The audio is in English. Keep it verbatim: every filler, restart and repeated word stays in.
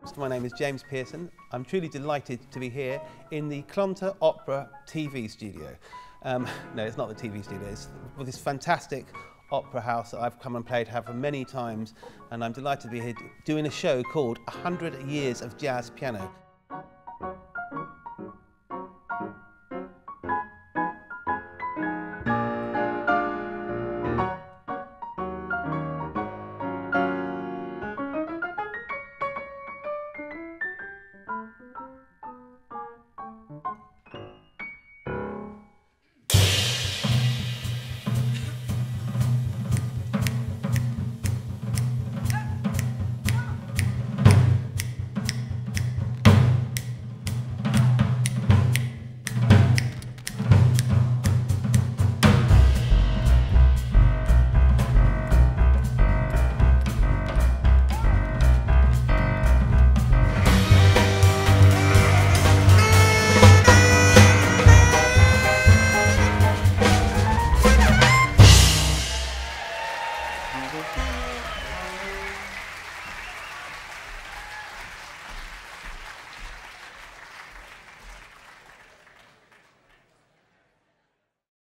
My name is James Pearson. I'm truly delighted to be here in the Clonter Opera T V studio. Um, no, it's not the T V studio, it's this fantastic opera house that I've come and played have many times, and I'm delighted to be here doing a show called one hundred years of Jazz Piano.